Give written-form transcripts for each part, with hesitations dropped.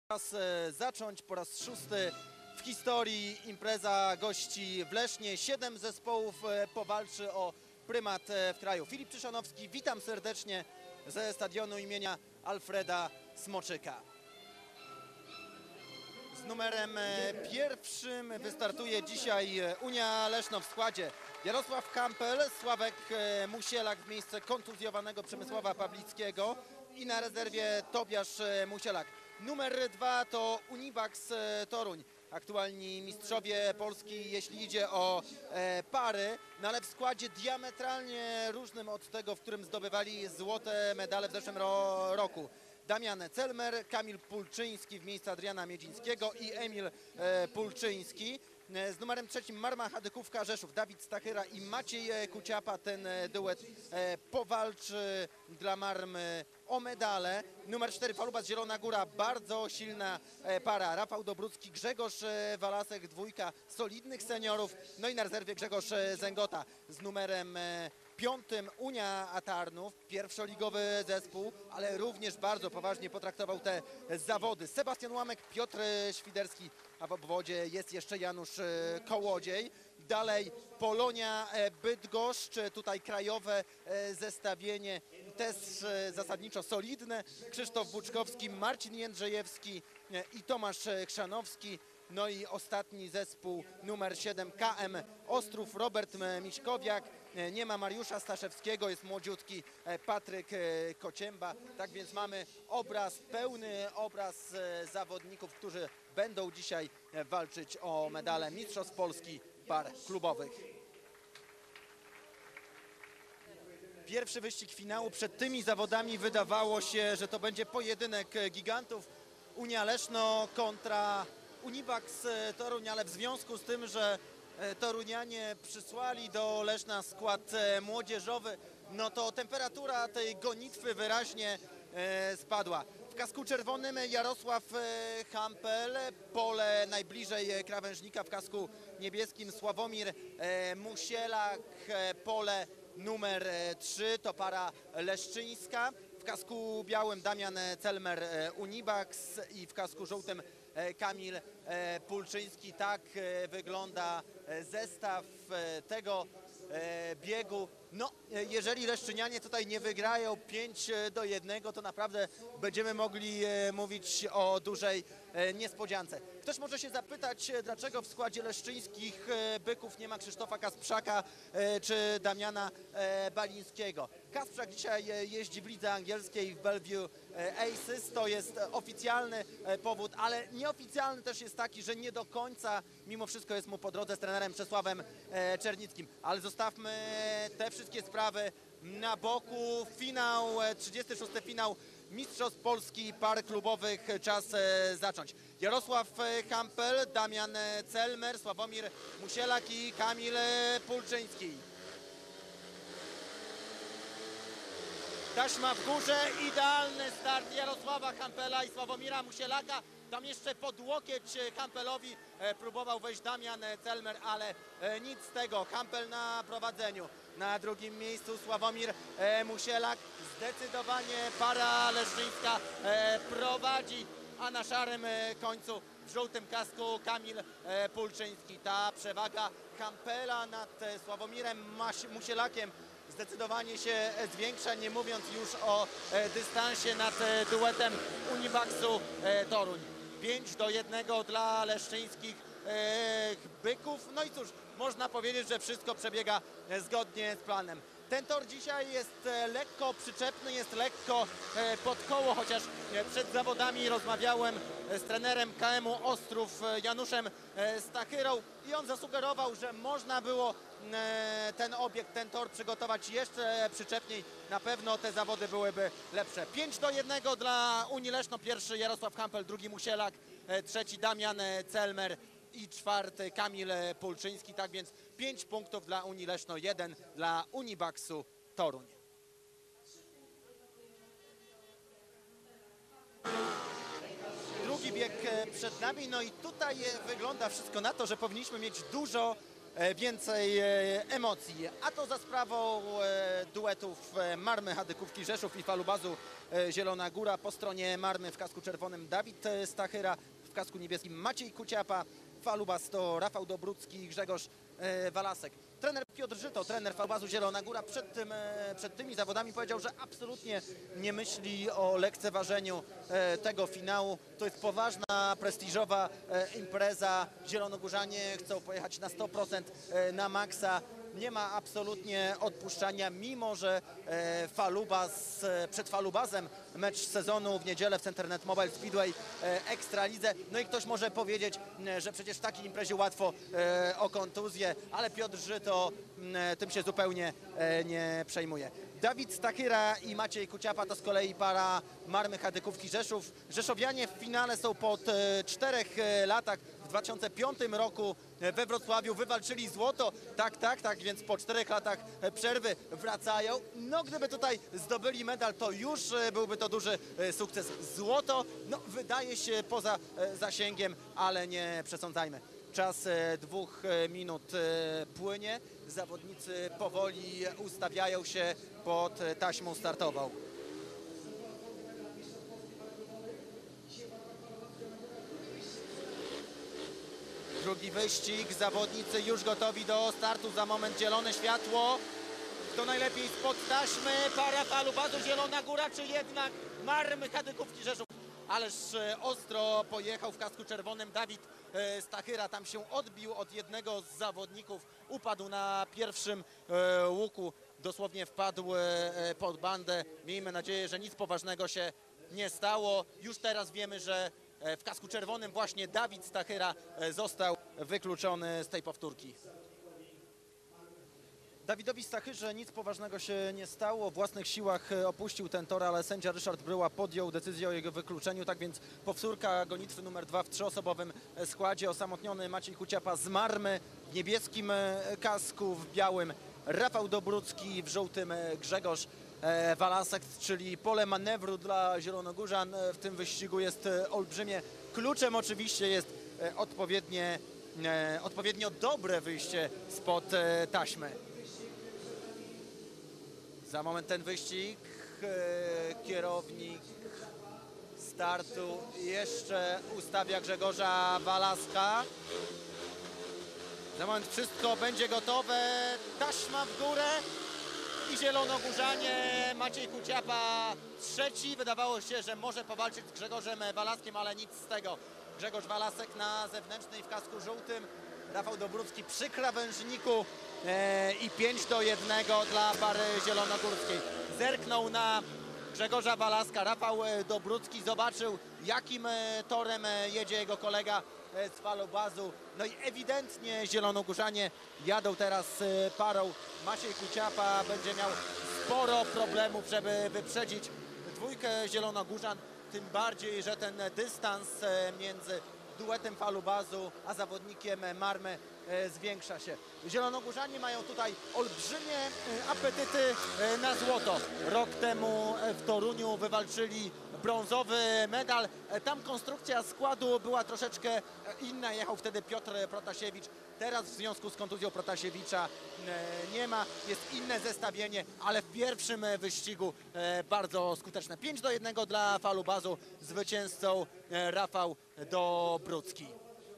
Czas zacząć po raz szósty w historii impreza gości w Lesznie. 7 zespołów powalczy o prymat w kraju. Filip Czyszanowski, witam serdecznie ze stadionu imienia Alfreda Smoczyka. Z numerem pierwszym wystartuje dzisiaj Unia Leszno w składzie Jarosław Kampel, Sławek Musielak w miejsce kontuzjowanego Przemysława Pawlickiego i na rezerwie Tobiasz Musielak. Numer 2 to Univax Toruń, aktualni mistrzowie Polski, jeśli idzie o pary, no ale w składzie diametralnie różnym od tego, w którym zdobywali złote medale w zeszłym roku. Damian Celmer, Kamil Pulczyński w miejscu Adriana Miedzińskiego i Emil Pulczyński. Z numerem trzecim Marma Hadykówka Rzeszów, Dawid Stachyra i Maciej Kuciapa. Ten duet powalczy dla Marmy o medale. Numer 4 Falubas Zielona Góra, bardzo silna para. Rafał Dobrucki, Grzegorz Walasek, dwójka solidnych seniorów. No i na rezerwie Grzegorz Zęgota. Z numerem 5 Unia Tarnów, pierwszoligowy zespół, ale również bardzo poważnie potraktował te zawody. Sebastian Łamek, Piotr Świderski, a w obwodzie jest jeszcze Janusz Kołodziej. Dalej Polonia Bydgoszcz, tutaj krajowe zestawienie też zasadniczo solidne. Krzysztof Buczkowski, Marcin Jędrzejewski i Tomasz Chrzanowski. No i ostatni zespół numer 7 KM Ostrów, Robert Miśkowiak. Nie ma Mariusza Staszewskiego, jest młodziutki Patryk Kocięba. Tak więc mamy obraz, pełny obraz zawodników, którzy będą dzisiaj walczyć o medale Mistrzostw Polski par klubowych. Pierwszy wyścig finału. Przed tymi zawodami wydawało się, że to będzie pojedynek gigantów. Unia Leszno kontra Univax Toruń, ale w związku z tym, że Torunianie przysłali do Leszna skład młodzieżowy, no to temperatura tej gonitwy wyraźnie spadła. W kasku czerwonym Jarosław Kampel, pole najbliżej krawężnika. W kasku niebieskim Sławomir Musielak, pole numer 3, to para leszczyńska. W kasku białym Damian Celmer, Univax, i w kasku żółtym Kamil Pulczyński. Tak wygląda zestaw tego biegu. No, jeżeli leszczynianie tutaj nie wygrają 5-1, to naprawdę będziemy mogli mówić o dużej niespodziance. Ktoś może się zapytać, dlaczego w składzie leszczyńskich byków nie ma Krzysztofa Kasprzaka czy Damiana Balińskiego. Kasprzak dzisiaj jeździ w lidze angielskiej w Bellevue Aces. To jest oficjalny powód, ale nieoficjalny też jest taki, że nie do końca mimo wszystko jest mu po drodze z trenerem Czesławem Czernickim. Ale zostawmy te wszystkie sprawy na boku. Finał, 36. finał Mistrzostw Polski par klubowych. Czas zacząć. Jarosław Kampel, Damian Celmer, Sławomir Musielak i Kamil Pulczyński. Taśma w górze, idealny start Jarosława Kampela i Sławomira Musielaka. Tam jeszcze pod łokieć Kampelowi próbował wejść Damian Celmer, ale nic z tego. Kampel na prowadzeniu. Na drugim miejscu Sławomir Musielak. Zdecydowanie para leszczyńska prowadzi, a na szarym końcu w żółtym kasku Kamil Pulczyński. Ta przewaga Kampela nad Sławomirem Musielakiem zdecydowanie się zwiększa, nie mówiąc już o dystansie nad duetem Univaxu Toruń. 5-1 dla leszczyńskich byków. No i cóż, można powiedzieć, że wszystko przebiega zgodnie z planem. Ten tor dzisiaj jest lekko przyczepny, jest lekko pod koło, chociaż przed zawodami rozmawiałem z trenerem KM-u Ostrów Januszem Stachyrą i on zasugerował, że można było ten obiekt, ten tor przygotować jeszcze przyczepniej. Na pewno te zawody byłyby lepsze. 5-1 dla Unii Leszno. Pierwszy Jarosław Kampel, drugi Musielak, trzeci Damian Celmer i czwarty Kamil Pulczyński. Tak więc 5 punktów dla Unii Leszno, 1 dla Univaxu Toruń. Drugi bieg przed nami, no i tutaj wygląda wszystko na to, że powinniśmy mieć dużo więcej emocji. A to za sprawą duetów Marmy Hadykówki Rzeszów i Falubazu Zielona Góra. Po stronie Marmy w kasku czerwonym Dawid Stachyra, w kasku niebieskim Maciej Kuciapa. Falubaz to Rafał Dobrucki i Grzegorz Walasek. Trener Piotr Żyto, trener Falubazu Zielona Góra przed tymi zawodami powiedział, że absolutnie nie myśli o lekceważeniu tego finału. To jest poważna, prestiżowa impreza. Zielonogórzanie chcą pojechać na 100%, na maksa. Nie ma absolutnie odpuszczania, mimo że Falubaz, przed Falubazem mecz sezonu w niedzielę w Centernet Mobile Speedway Ekstralidze. No i ktoś może powiedzieć, że przecież w takiej imprezie łatwo o kontuzję, ale Piotr Żyto tym się zupełnie nie przejmuje. Dawid Stachyra i Maciej Kuciapa to z kolei para Marmy Hadykówki Rzeszów. Rzeszowianie w finale są po 4 latach. W 2005 roku we Wrocławiu wywalczyli złoto. Tak, więc po 4 latach przerwy wracają. No gdyby tutaj zdobyli medal, to już byłby to duży sukces. Złoto, no wydaje się poza zasięgiem, ale nie przesądzajmy. Czas 2 minut płynie. Zawodnicy powoli ustawiają się pod taśmą startową. Drugi wyścig, zawodnicy już gotowi do startu, za moment zielone światło. Kto najlepiej spod taśmy? Para Falubazu Zielona Góra, czy jednak Marmy Hadykówki Rzeszów? Ależ ostro pojechał w kasku czerwonym Dawid Stachyra. Tam się odbił od jednego z zawodników. Upadł na pierwszym łuku. Dosłownie wpadł pod bandę. Miejmy nadzieję, że nic poważnego się nie stało. Już teraz wiemy, że w kasku czerwonym właśnie Dawid Stachyra został wykluczony z tej powtórki. Dawidowi Stachyrze nic poważnego się nie stało. W własnych siłach opuścił ten tor, ale sędzia Ryszard Bryła podjął decyzję o jego wykluczeniu. Tak więc powtórka gonitwy numer 2 w 3-osobowym składzie. Osamotniony Maciej Kuciapa z Marmy w niebieskim kasku, w białym Rafał Dobrucki, w żółtym Grzegorz Walasek, czyli pole manewru dla zielonogórzan w tym wyścigu jest olbrzymie. Kluczem oczywiście jest odpowiednio dobre wyjście spod taśmy. Za moment ten wyścig, kierownik startu jeszcze ustawia Grzegorza Walaska. Za moment wszystko będzie gotowe, taśma w górę i zielonogórzanie. Maciej Kuciapa trzeci. Wydawało się, że może powalczyć z Grzegorzem Walaskiem, ale nic z tego. Grzegorz Walasek na zewnętrznej w kasku żółtym. Rafał Dobrucki przy krawężniku i 5-1 dla pary zielonogórskiej. Zerknął na Grzegorza Walaska. Rafał Dobrucki zobaczył, jakim torem jedzie jego kolega z Falubazu. No i ewidentnie zielonogórzanie jadą teraz parą. Maciej Kuciapa będzie miał sporo problemów, żeby wyprzedzić dwójkę zielonogórzan. Tym bardziej, że ten dystans między duetem Falubazu a zawodnikiem Marmy zwiększa się. Zielonogórzanie mają tutaj olbrzymie apetyty na złoto. Rok temu w Toruniu wywalczyli brązowy medal. Tam konstrukcja składu była troszeczkę inna. Jechał wtedy Piotr Protasiewicz. Teraz w związku z kontuzją Protasiewicza nie ma. Jest inne zestawienie, ale w pierwszym wyścigu bardzo skuteczne. 5-1 dla Falubazu. Zwycięzcą Rafał Dobrucki.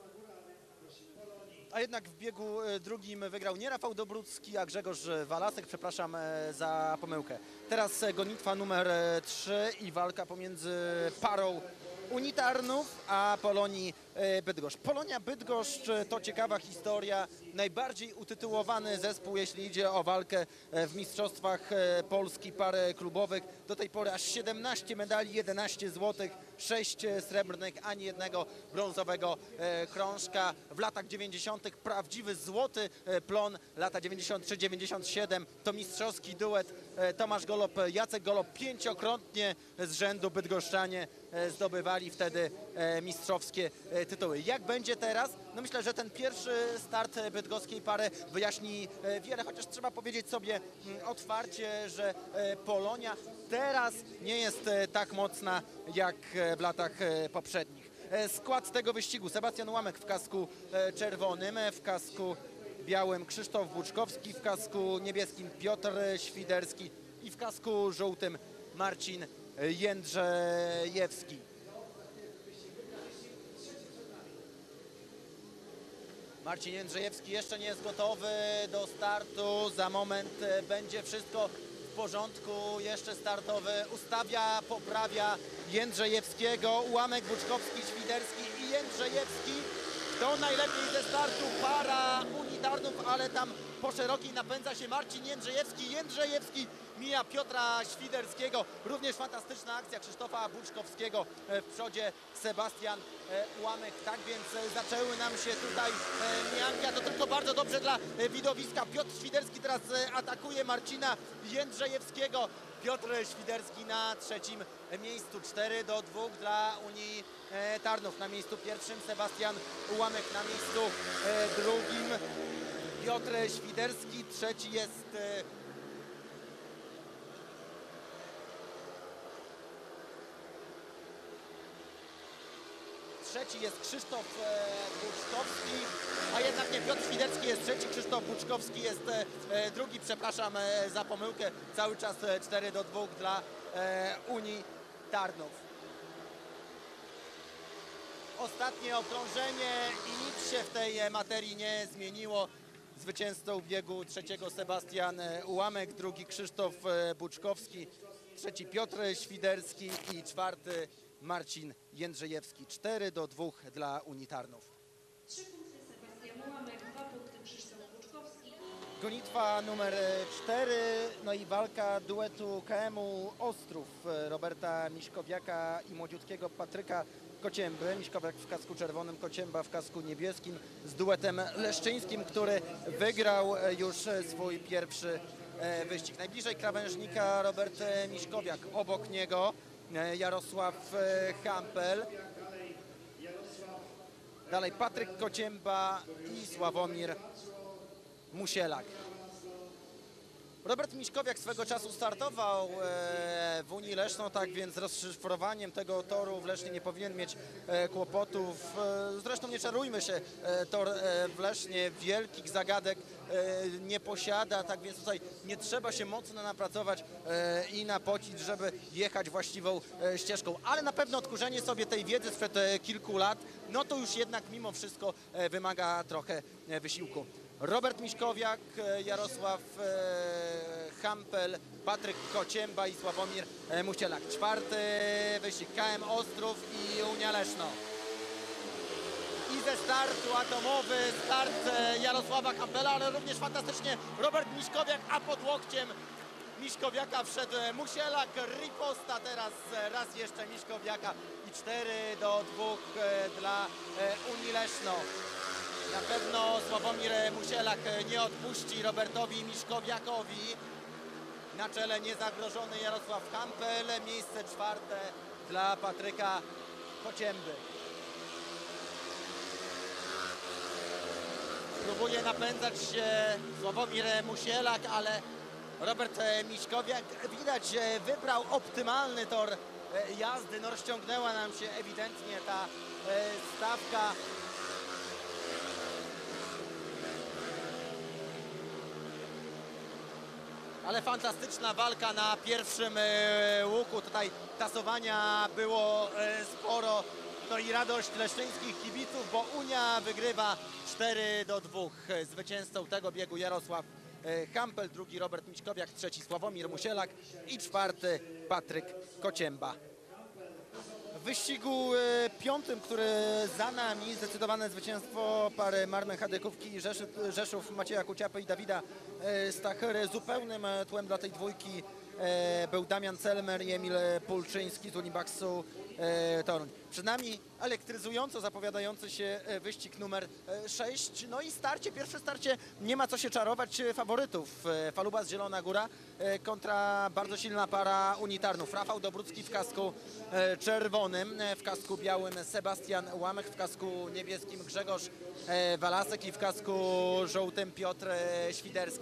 A jednak w biegu drugim wygrał nie Rafał Dobrucki, a Grzegorz Walasek. Przepraszam za pomyłkę. Teraz gonitwa numer 3 i walka pomiędzy parą Unitarnów a Polonii Bydgoszcz. Polonia Bydgoszcz to ciekawa historia. Najbardziej utytułowany zespół, jeśli idzie o walkę w Mistrzostwach Polski par klubowych. Do tej pory aż 17 medali, 11 złotych, 6 srebrnych, ani jednego brązowego krążka. W latach 90. prawdziwy złoty plon. Lata 93-97 to mistrzowski duet Tomasz Golob, Jacek Golob. 5-krotnie z rzędu bydgoszczanie zdobywali wtedy mistrzowskie tytuły. Jak będzie teraz? No myślę, że ten pierwszy start bydgoskiej pary wyjaśni wiele, chociaż trzeba powiedzieć sobie otwarcie, że Polonia teraz nie jest tak mocna jak w latach poprzednich. Skład tego wyścigu: Sebastian Łamek w kasku czerwonym, w kasku białym Krzysztof Buczkowski, w kasku niebieskim Piotr Świderski i w kasku żółtym Marcin Jędrzejewski. Marcin Jędrzejewski jeszcze nie jest gotowy do startu. Za moment będzie wszystko w porządku. Jeszcze startowy ustawia, poprawia Jędrzejewskiego. Ułamek Buczkowski, Świderski i Jędrzejewski. To najlepiej ze startu para unitarnów, ale tam po szerokiej napędza się Marcin Jędrzejewski. Jędrzejewski mija Piotra Świderskiego. Również fantastyczna akcja Krzysztofa Buczkowskiego w przodzie Sebastian Ułamek. Tak więc zaczęły nam się tutaj mijanki, a to tylko bardzo dobrze dla widowiska. Piotr Świderski teraz atakuje Marcina Jędrzejewskiego. Piotr Świderski na trzecim miejscu, 4-2 dla Unii Tarnów. Na miejscu pierwszym Sebastian Ułamek, na miejscu drugim Piotr Świderski, trzeci jest Krzysztof Buczkowski, a jednak nie, Piotr Świderski jest trzeci, Krzysztof Buczkowski jest drugi, przepraszam za pomyłkę, cały czas 4-2 dla Unii Tarnów. Ostatnie okrążenie i nic się w tej materii nie zmieniło. Zwycięzcą biegu trzeciego Sebastian Ułamek, drugi Krzysztof Buczkowski, trzeci Piotr Świderski i czwarty Marcin Jędrzejewski. 4-2 dla Unii Tarnów. 3 punkty Sebastian Ułamek, 2 punkty Krzysztof Buczkowski. Gonitwa numer 4, no i walka duetu KM-u Ostrów Roberta Miśkowiaka i młodziutkiego Patryka Kocięby. Miśkowiak w kasku czerwonym, Kocięba w kasku niebieskim z duetem leszczyńskim, który wygrał już swój pierwszy wyścig. Najbliżej krawężnika Robert Miśkowiak, obok niego Jarosław Hampel. Dalej Patryk Kocięba i Sławomir Musielak. Robert Miśkowiak swego czasu startował w Unii Leszno, tak więc z rozszyfrowaniem tego toru w Lesznie nie powinien mieć kłopotów. Zresztą nie czarujmy się, tor w Lesznie wielkich zagadek nie posiada, tak więc tutaj nie trzeba się mocno napracować i napocić, żeby jechać właściwą ścieżką. Ale na pewno odkurzenie sobie tej wiedzy sprzed kilku lat, no to już jednak mimo wszystko wymaga trochę wysiłku. Robert Miśkowiak, Jarosław Hampel, Patryk Kocięba i Sławomir Musielak. Czwarty wyścig KM Ostrów i Unia Leszno. I ze startu atomowy start Jarosława Hampela, ale również fantastycznie Robert Miśkowiak, a pod łokciem Miśkowiaka wszedł Musielak, riposta teraz raz jeszcze Miśkowiaka i 4-2 dla Unii Leszno. Na pewno Sławomir Musielak nie odpuści Robertowi Miśkowiakowi. Na czele niezagrożony Jarosław Hampel, miejsce czwarte dla Patryka Kocięby. Próbuje napędzać się Sławomir Musielak, ale Robert Miśkowiak widać wybrał optymalny tor jazdy. No, rozciągnęła nam się ewidentnie ta stawka. Ale fantastyczna walka na pierwszym łuku. Tutaj tasowania było sporo. No i radość leszczyńskich kibiców, bo Unia wygrywa 4-2. Zwycięzcą tego biegu Jarosław Hampel, drugi Robert Miśkowiak, trzeci Sławomir Musielak i czwarty Patryk Kocięba. W wyścigu piątym, który za nami, zdecydowane zwycięstwo pary Marmen Hadykówki i Rzeszów Macieja Kuciapy i Dawida Stachyry. Zupełnym tłem dla tej dwójki był Damian Celmer i Emil Pulczyński z Unibaksu Toruń. Przed nami elektryzująco zapowiadający się wyścig numer 6. No i pierwsze starcie, nie ma co się czarować faworytów. Falubas Zielona Góra kontra bardzo silna para Unii Tarnów. Rafał Dobrucki w kasku czerwonym, w kasku białym Sebastian Ułamek, w kasku niebieskim Grzegorz Walasek i w kasku żółtym Piotr Świderski.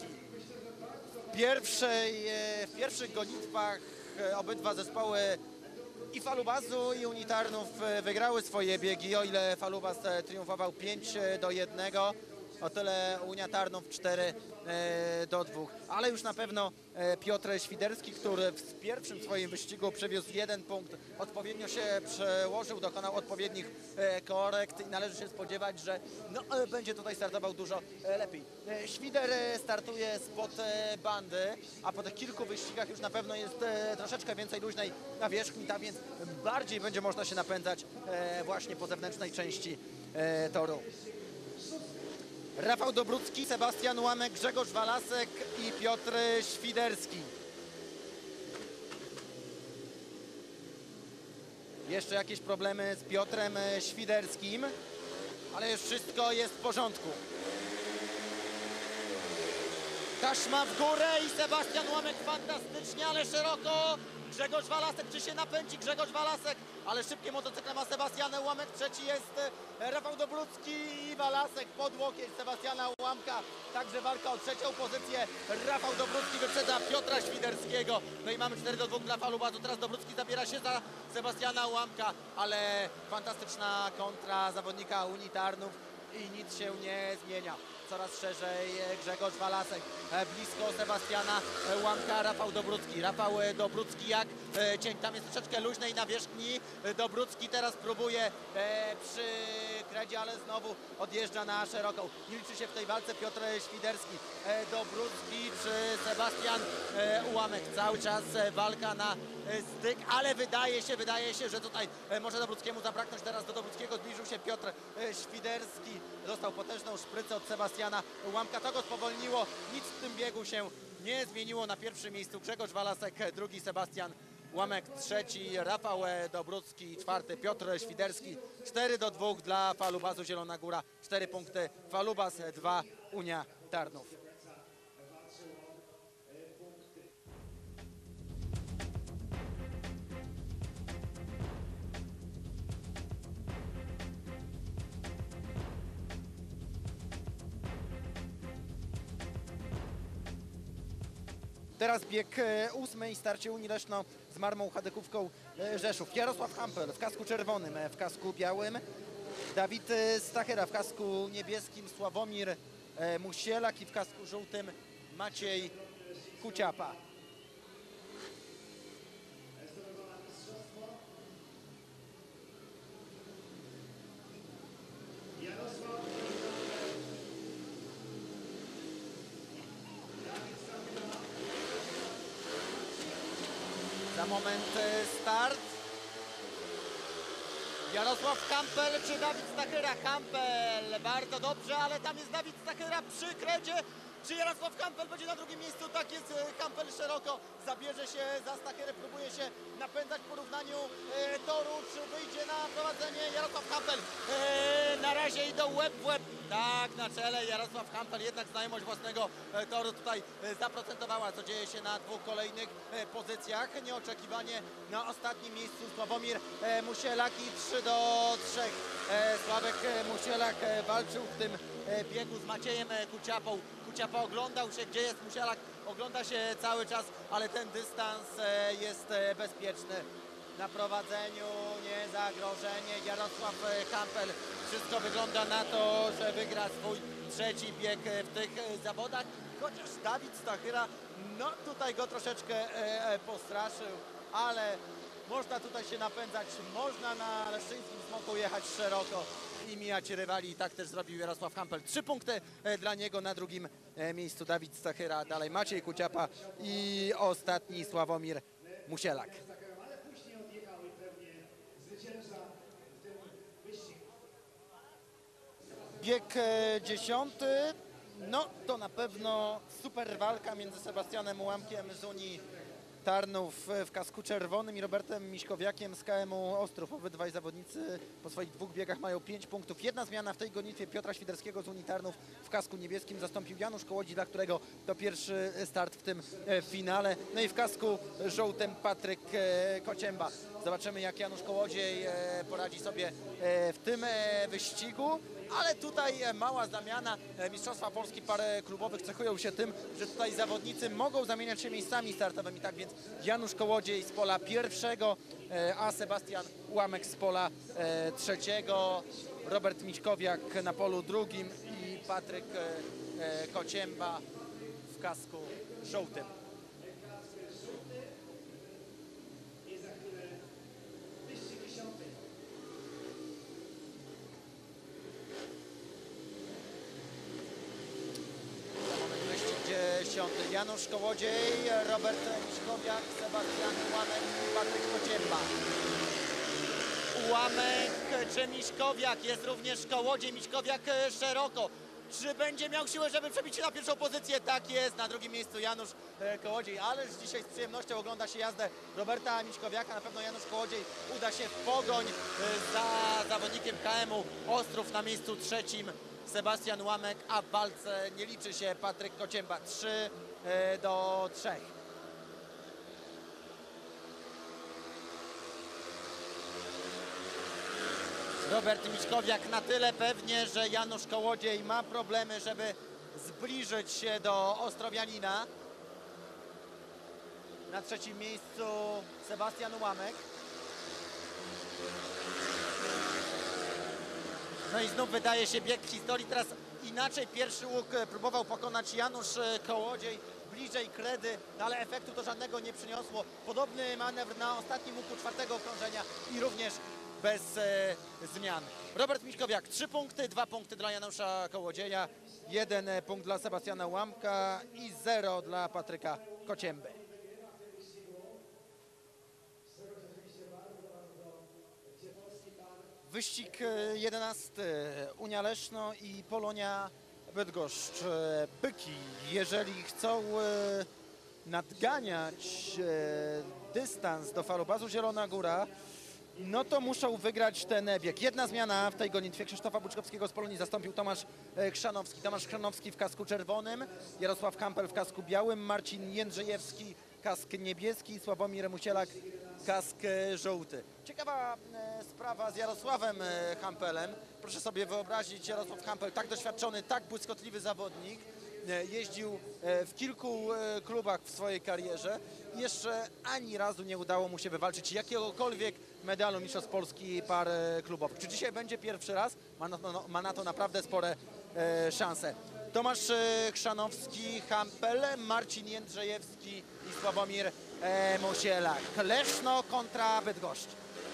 W pierwszych gonitwach obydwa zespoły i Falubasu i Unii Tarnów wygrały swoje biegi, o ile Falubas triumfował 5-1. o tyle Unia Tarnów 4-2. Ale już na pewno Piotr Świderski, który w pierwszym swoim wyścigu przywiózł 1 punkt, odpowiednio się przełożył, dokonał odpowiednich korekt i należy się spodziewać, że będzie tutaj startował dużo lepiej. Świder startuje spod bandy, a po tych kilku wyścigach już na pewno jest troszeczkę więcej luźnej nawierzchni, tak więc bardziej będzie można się napędzać właśnie po zewnętrznej części toru. Rafał Dobrucki, Sebastian Łamek, Grzegorz Walasek i Piotr Świderski. Jeszcze jakieś problemy z Piotrem Świderskim, ale już wszystko jest w porządku. Taśma w górę i Sebastian Łamek fantastycznie, ale szeroko. Grzegorz Walasek, czy się napędzi? Grzegorz Walasek, ale szybkie motocykle ma Sebastian Łamek. Trzeci jest Rafał Dobrucki i Walasek pod łokieć Sebastiana Łamka. Także walka o trzecią pozycję. Rafał Dobrucki wyprzedza Piotra Świderskiego. No i mamy 4-2 dla Falubazu. Teraz Dobrucki zabiera się za Sebastiana Łamka, ale fantastyczna kontra zawodnika Unii Tarnów i nic się nie zmienia. Coraz szerzej Grzegorz Walasek, blisko Sebastiana Łamka, Rafał Dobrucki. Rafał Dobrucki jak cień, tam jest troszeczkę luźnej nawierzchni. Dobrucki teraz próbuje przy kredzie, ale znowu odjeżdża na szeroką. Nie liczy się w tej walce Piotr Świderski. Dobrucki czy Sebastian Łamek. Cały czas walka na styk, ale wydaje się, że tutaj może Dobruckiemu zabraknąć. Teraz do Dobruckiego zbliżył się Piotr Świderski. Dostał potężną szprycę od Sebastiana Łamka. To go spowolniło. Nic w tym biegu się nie zmieniło. Na pierwszym miejscu Grzegorz Walasek, drugi Sebastian Łamek, trzeci Rafał Dobrucki, czwarty Piotr Świderski. 4-2 dla Falubazu Zielona Góra. 4 punkty Falubaz, 2 Unia Tarnów. Teraz bieg 8. starcie Unii Leszno z Marmą Chadykówką Rzeszów. Jarosław Hampel w kasku czerwonym, w kasku białym. Dawid Stachera w kasku niebieskim, Sławomir Musielak i w kasku żółtym Maciej Kuciapa. Za moment start. Jarosław Hampel czy Dawid Stachera? Hampel, bardzo dobrze, ale tam jest Dawid Stachera przy kredzie. Czy Jarosław Hampel będzie na drugim miejscu? Tak jest, Hampel szeroko zabierze się za Stacherę, próbuje się napędzać w porównaniu toru. Czy wyjdzie na prowadzenie Jarosław Hampel? Na razie idą łeb w łeb. Tak, na czele Jarosław Hampel, jednak znajomość własnego toru tutaj zaprocentowała, co dzieje się na dwóch kolejnych pozycjach. Nieoczekiwanie na ostatnim miejscu Sławomir Musielak i 3-3. Sławek Musielak walczył w tym biegu z Maciejem Kuciapą. Kuciapa oglądał się, gdzie jest Musielak, ogląda się cały czas, ale ten dystans jest bezpieczny. Na prowadzeniu nie zagrożenie. Jarosław Hampel. Wszystko wygląda na to, że wygra swój trzeci bieg w tych zawodach. Chociaż Dawid Stachyra, no tutaj go troszeczkę postraszył, ale można tutaj się napędzać, można na Leszczyńskim Smoku jechać szeroko i mijać rywali. I tak też zrobił Jarosław Hampel. 3 punkty dla niego, na drugim miejscu Dawid Stachyra, dalej Maciej Kuciapa i ostatni Sławomir Musielak. Bieg 10. No to na pewno super walka między Sebastianem Łamkiem z Unii Tarnów w kasku czerwonym i Robertem Miśkowiakiem z KM-u Ostrów. Obydwaj zawodnicy po swoich dwóch biegach mają 5 punktów. Jedna zmiana w tej gonitwie: Piotra Świderskiego z Unii Tarnów w kasku niebieskim zastąpił Janusz Kołodzi, dla którego to pierwszy start w tym finale. No i w kasku żółtym Patryk Kocięba. Zobaczymy, jak Janusz Kołodziej poradzi sobie w tym wyścigu. Ale tutaj mała zamiana. Mistrzostwa Polski par klubowych cechują się tym, że tutaj zawodnicy mogą zamieniać się miejscami startowymi. Tak więc Janusz Kołodziej z pola pierwszego, a Sebastian Łamek z pola trzeciego. Robert Miśkowiak na polu drugim i Patryk Kocięba w kasku żółtym. Janusz Kołodziej, Robert Miśkowiak, Sebastian Ułamek i Patryk Kocięba. Ułamek czy Miśkowiak, jest również Kołodziej, Miśkowiak szeroko. Czy będzie miał siłę, żeby przebić się na pierwszą pozycję? Tak jest, na drugim miejscu Janusz Kołodziej, ależ dzisiaj z przyjemnością ogląda się jazdę Roberta Miśkowiaka. Na pewno Janusz Kołodziej uda się w pogoń za zawodnikiem KM-u Ostrów na miejscu trzecim. Sebastian Ułamek, a w walce nie liczy się Patryk Kocięba. 3-3. Robert Miśkowiak na tyle pewnie, że Janusz Kołodziej ma problemy, żeby zbliżyć się do Ostrowianina. Na trzecim miejscu Sebastian Ułamek. No i znów wydaje się bieg w historii. Teraz inaczej pierwszy łuk próbował pokonać Janusz Kołodziej. Bliżej kredy, no ale efektu to żadnego nie przyniosło. Podobny manewr na ostatnim łuku czwartego okrążenia i również bez zmian. Robert Miśkowiak 3 punkty, 2 punkty dla Janusza Kołodzieja, 1 punkt dla Sebastiana Ułamka i 0 dla Patryka Kocięby. Wyścig 11. Unia Leszno i Polonia Bydgoszcz. Byki, jeżeli chcą nadganiać dystans do falobazu Zielona Góra, no to muszą wygrać ten bieg. Jedna zmiana w tej gonitwie. Krzysztofa Buczkowskiego z Polonii zastąpił Tomasz Chrzanowski. Tomasz Chrzanowski w kasku czerwonym, Jarosław Kampel w kasku białym, Marcin Jędrzejewski kask niebieski, Sławomir Musielak kask żółty. Ciekawa sprawa z Jarosławem Kampelem. Proszę sobie wyobrazić, Jarosław Kampel, tak doświadczony, tak błyskotliwy zawodnik, jeździł w kilku klubach w swojej karierze i jeszcze ani razu nie udało mu się wywalczyć jakiegokolwiek medalu mistrzostw Polski par klubowych. Czy dzisiaj będzie pierwszy raz? Ma na to naprawdę spore szanse. Tomasz Chrzanowski, Kampel, Marcin Jędrzejewski i Sławomir Musielak. Leszno kontra Bydgoszcz.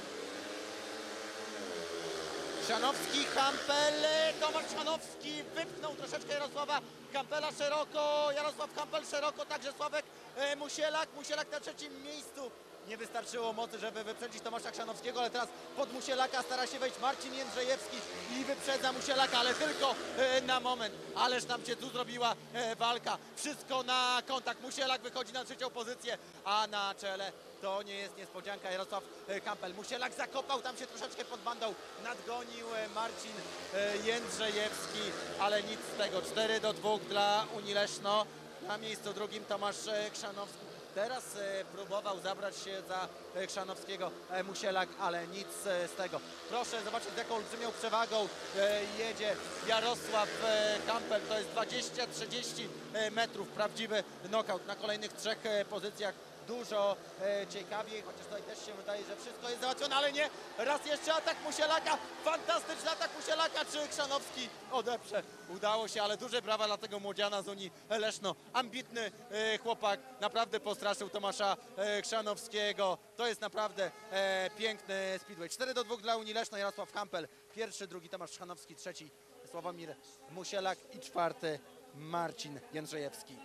Chrzanowski, Kampel, Tomasz Chrzanowski wypchnął troszeczkę Jarosława Kampela szeroko, Jarosław Kampel szeroko, także Sławek Musielak. Musielak na trzecim miejscu. Nie wystarczyło mocy, żeby wyprzedzić Tomasza Chrzanowskiego, ale teraz pod Musielaka stara się wejść Marcin Jędrzejewski i wyprzedza Musielaka, ale tylko na moment. Ależ nam się tu zrobiła walka. Wszystko na kontakt. Musielak wychodzi na trzecią pozycję, a na czele to nie jest niespodzianka Jarosław Kampel. Musielak zakopał tam się troszeczkę pod bandą. Nadgonił Marcin Jędrzejewski, ale nic z tego. 4-2 dla Unii Leszno. Na miejscu drugim Tomasz Chrzanowski. Teraz próbował zabrać się za Chrzanowskiego Musielak, ale nic z tego. Proszę zobaczyć, z jaką olbrzymią przewagą jedzie Jarosław Kampel. To jest 20-30 metrów. Prawdziwy knockout. Na kolejnych 3 pozycjach dużo ciekawiej, chociaż tutaj też się wydaje, że wszystko jest załatwione, ale nie. Raz jeszcze atak Musielaka. Fantastyczny atak Musielaka. Czy Chrzanowski odeprze? Udało się, ale duże brawa dla tego młodziana z Unii Leszno. Ambitny chłopak. Naprawdę postraszył Tomasza Chrzanowskiego. To jest naprawdę piękny speedway. 4-2 dla Unii Leszno. Jarosław Kampel. Pierwszy, drugi Tomasz Chrzanowski, trzeci Sławomir Musielak i czwarty Marcin Jędrzejewski.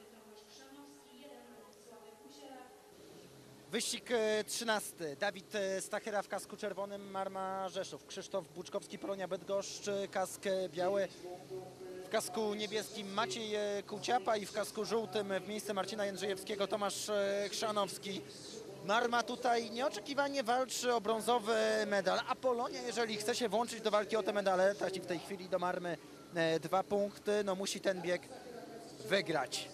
Wyścig 13. Dawid Stachyra w kasku czerwonym, Marma Rzeszów. Krzysztof Buczkowski, Polonia Bydgoszcz, kask biały. W kasku niebieskim Maciej Kuciapa i w kasku żółtym w miejsce Marcina Jędrzejewskiego Tomasz Chrzanowski. Marma tutaj nieoczekiwanie walczy o brązowy medal, a Polonia, jeżeli chce się włączyć do walki o te medale, traci w tej chwili do Marmy 2 punkty, no musi ten bieg wygrać.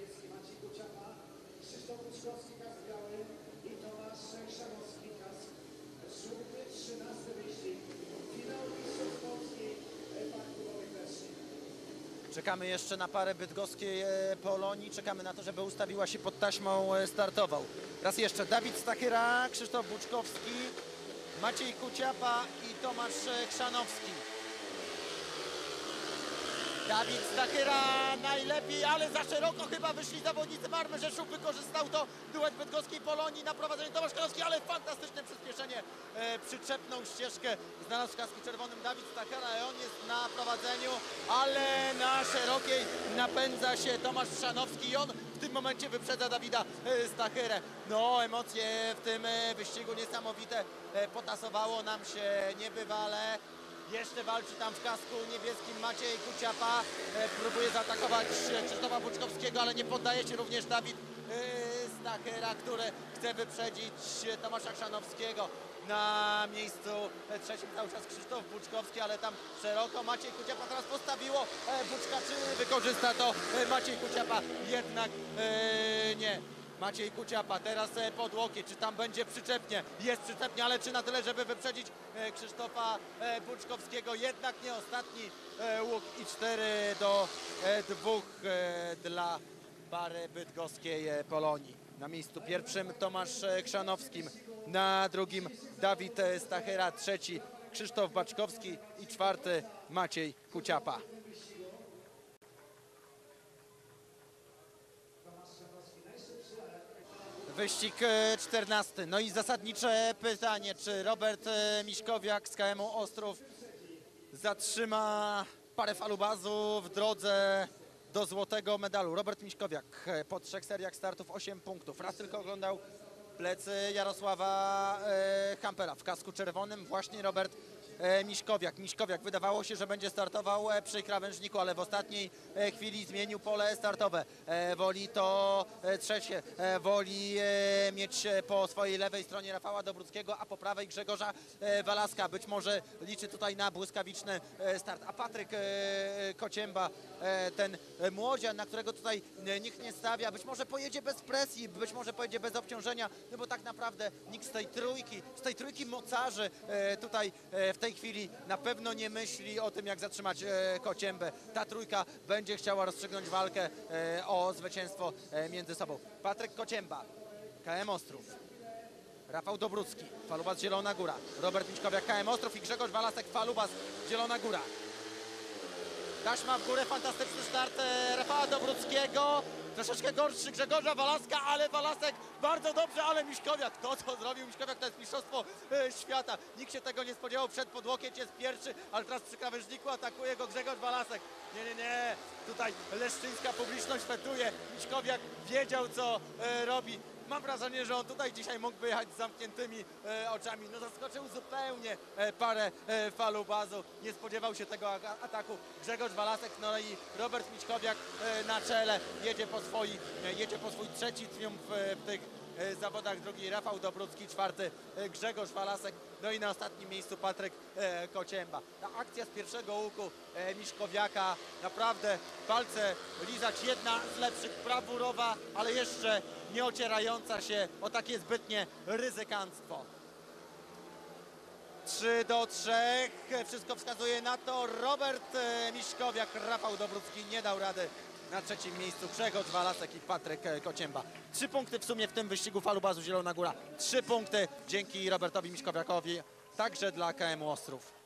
Czekamy jeszcze na parę bydgoskiej Polonii. Czekamy na to, żeby ustawiła się pod taśmą startową. Raz jeszcze Dawid Stachyra, Krzysztof Buczkowski, Maciej Kuciapa i Tomasz Chrzanowski. Dawid Stachyra najlepiej, ale za szeroko chyba wyszli zawodnicy Marmy Rzeszów. Wykorzystał to duet bydgoskiej Polonii na prowadzeniu Tomasz Kanowski, ale fantastyczne przyspieszenie. Przyczepną ścieżkę znalazł w kasku czerwonym Dawid Stachyra i on jest na prowadzeniu, ale na szerokiej napędza się Tomasz Chrzanowski i on w tym momencie wyprzedza Dawida Stachyrę. No, emocje w tym wyścigu niesamowite. Potasowało nam się niebywale. Jeszcze walczy tam w kasku niebieskim Maciej Kuciapa. Próbuje zaatakować Krzysztofa Buczkowskiego, ale nie poddaje się również Dawid Stachyra, który chce wyprzedzić Tomasza Chrzanowskiego. Na miejscu trzecim cały czas Krzysztof Buczkowski, ale tam szeroko Maciej Kuciapa teraz postawiło Buczka. Czy wykorzysta to Maciej Kuciapa? Jednak nie. Maciej Kuciapa teraz pod łokieć, czy tam będzie przyczepnie? Jest przyczepnie, ale czy na tyle, żeby wyprzedzić Krzysztofa Buczkowskiego? Jednak nie, ostatni łuk i 4-2 dla pary bydgoskiej Polonii. Na miejscu pierwszym Tomasz Chrzanowski, na drugim Dawid Stachyra, trzeci Krzysztof Baczkowski i czwarty Maciej Kuciapa. Wyścig 14. No i zasadnicze pytanie, czy Robert Miśkowiak z KM-u Ostrów zatrzyma parę falubazu w drodze do złotego medalu. Robert Miśkowiak po 3 seriach startów 8 punktów. Raz tylko oglądał plecy Jarosława Hampela. W kasku czerwonym właśnie Robert Miśkowiak. Miśkowiak wydawało się, że będzie startował przy krawężniku, ale w ostatniej chwili zmienił pole startowe. Woli to trzecie, woli mieć po swojej lewej stronie Rafała Dobruckiego, a po prawej Grzegorza Walaska. Być może liczy tutaj na błyskawiczny start. A Patryk Kocięba, ten młodzian, na którego tutaj nikt nie stawia, być może pojedzie bez presji, być może pojedzie bez obciążenia, no bo tak naprawdę nikt z tej trójki mocarzy tutaj w tej chwili na pewno nie myśli o tym, jak zatrzymać Kociębę. Ta trójka będzie chciała rozstrzygnąć walkę o zwycięstwo między sobą. Patryk Kocięba, KM Ostrów. Rafał Dobrucki, falubas Zielona Góra. Robert Miśkowiak, KM Ostrów i Grzegorz Walasek, falubas Zielona Góra. Taśma w górę, fantastyczny start Rafała Dobruckiego. Troszeczkę gorszy Grzegorza Walaska, ale Walasek bardzo dobrze, ale Miśkowiak, to co zrobił Miśkowiak, to jest mistrzostwo świata. Nikt się tego nie spodziewał, przed pod łokieć jest pierwszy, ale teraz przy krawężniku atakuje go Grzegorz Walasek. Nie, tutaj leszczyńska publiczność fetuje. Miśkowiak wiedział, co robi. Mam wrażenie, że on tutaj dzisiaj mógłby jechać z zamkniętymi oczami. No zaskoczył zupełnie parę falubazu. Nie spodziewał się tego ataku Grzegorz Walasek, no i Robert Miśkowiak na czele. Jedzie po swój trzeci triumf w tych zawodach. Drugi Rafał Dobrucki, czwarty Grzegorz Walasek. No i na ostatnim miejscu Patryk Kocięba. Ta akcja z pierwszego łuku Miśkowiaka, naprawdę palce lizać, jedna z lepszych, brawurowa, ale jeszcze nie ocierająca się o takie zbytnie ryzykanstwo. 3-3, wszystko wskazuje na to. Robert Miśkowiak, Rafał Dobrucki nie dał rady. Na trzecim miejscu Grzegorz Walasek i Patryk Kocięba. 3 punkty w sumie w tym wyścigu falubazu Zielona Góra. 3 punkty dzięki Robertowi Miśkowiakowi, także dla KM-u Ostrów.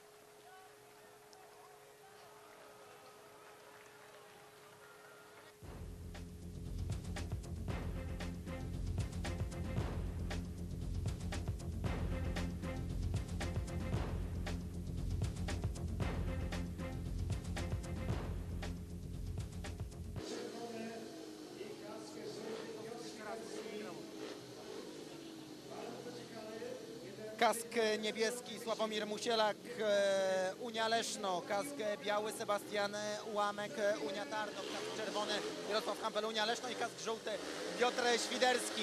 Kask niebieski Sławomir Musielak, Unia Leszno. Kask biały Sebastian Ułamek, Unia Tarnów. Kask czerwony Jarosław Hampel, Unia Leszno i kask żółty Piotr Świderski.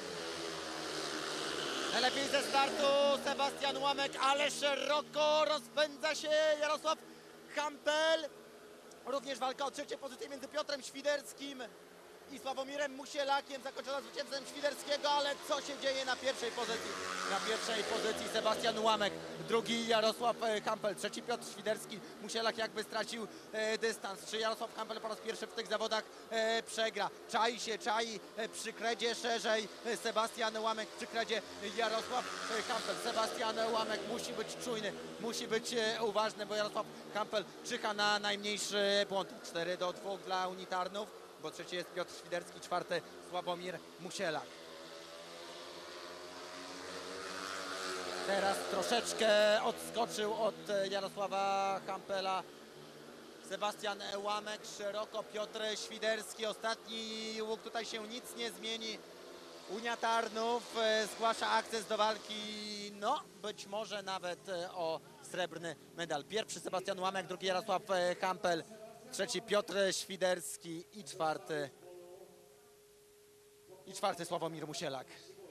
Najlepiej ze startu Sebastian Ułamek, ale szeroko rozpędza się Jarosław Hampel. Również walka o trzecie pozycję między Piotrem Świderskim i Sławomirem Musielakiem. Zakończona zwycięstwem Świderskiego, ale co się dzieje na pierwszej pozycji? Na pierwszej pozycji Sebastian Ułamek, drugi Jarosław Kampel, trzeci Piotr Świderski. Musielak jakby stracił dystans. Czy Jarosław Kampel po raz pierwszy w tych zawodach przegra? Czai się, przy kredzie szerzej Sebastian Ułamek, przy kredzie Jarosław Kampel. Sebastian Ułamek musi być czujny, musi być uważny, bo Jarosław Kampel czyha na najmniejszy błąd. 4-2 dla unitarnów, bo trzeci jest Piotr Świderski, czwarty Sławomir Musielak. Teraz troszeczkę odskoczył od Jarosława Kampela Sebastian Ułamek, szeroko Piotr Świderski. Ostatni łuk, tutaj się nic nie zmieni. Unia Tarnów zgłasza akces do walki, no być może nawet o srebrny medal. Pierwszy Sebastian Ułamek, drugi Jarosław Kampel, trzeci Piotr Świderski i czwarty Sławomir Musielak.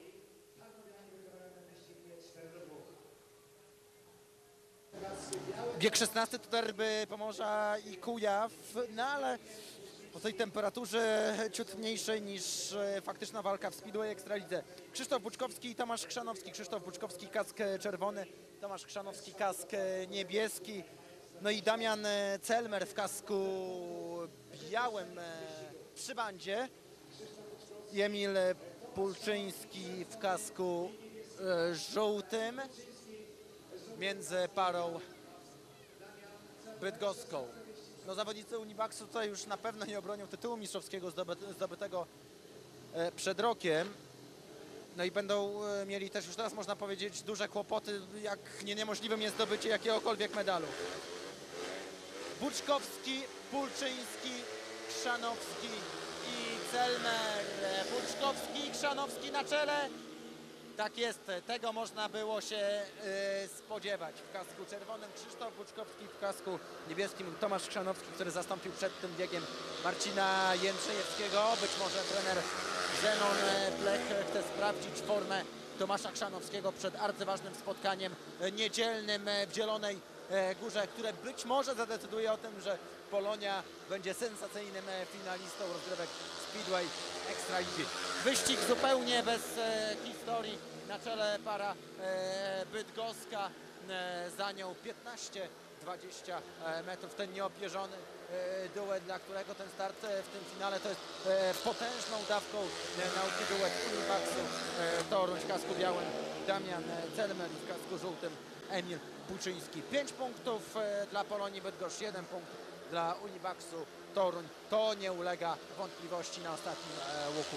Bieg 16 to derby Pomorza i Kujaw, no ale po tej temperaturze ciut mniejszej niż faktyczna walka w Speedway Ekstralidze. Krzysztof Buczkowski i Tomasz Chrzanowski. Krzysztof Buczkowski kask czerwony, Tomasz Chrzanowski kask niebieski. No i Damian Celmer w kasku białym przy bandzie. I Emil Pulczyński w kasku żółtym między parą bydgoską. No zawodnicy Unibaxu tutaj już na pewno nie obronią tytułu mistrzowskiego zdobytego przed rokiem. No i będą mieli też już teraz, można powiedzieć, duże kłopoty, jak nie niemożliwym jest zdobycie jakiegokolwiek medalu. Buczkowski, Pulczyński, Chrzanowski i Celmer. Buczkowski i Chrzanowski na czele. Tak jest, tego można było się spodziewać. W kasku czerwonym Krzysztof Buczkowski, w kasku niebieskim Tomasz Chrzanowski, który zastąpił przed tym biegiem Marcina Jędrzejewskiego. Być może trener Zenon Blech chce sprawdzić formę Tomasza Chrzanowskiego przed arcyważnym spotkaniem niedzielnym w Zielonej Górze, które być może zadecyduje o tym, że Polonia będzie sensacyjnym finalistą rozgrywek Speedway Ekstraligi. Wyścig zupełnie bez historii. Na czele para bydgoska, za nią 15-20 metrów. Ten nieopierzony duet, dla którego ten start w tym finale to jest potężną dawką nauki. Duet Unibaxu Toruń w kasku białym, Damian Celmer w kasku żółtym, Emil Pulczyński. 5 punktów dla Polonii Bydgoszcz, 1 punkt dla Unibaxu Toruń. To nie ulega wątpliwości na ostatnim łuku.